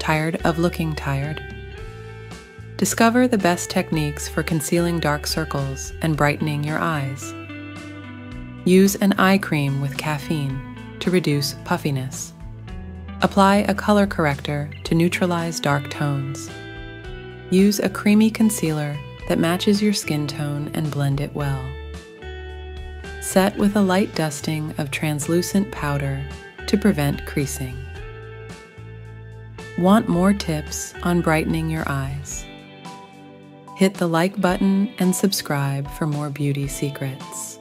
Tired of looking tired? Discover the best techniques for concealing dark circles and brightening your eyes. Use an eye cream with caffeine to reduce puffiness. Apply a color corrector to neutralize dark tones. Use a creamy concealer that matches your skin tone and blend it well. Set with a light dusting of translucent powder to prevent creasing. Want more tips on brightening your eyes? Hit the like button and subscribe for more beauty secrets.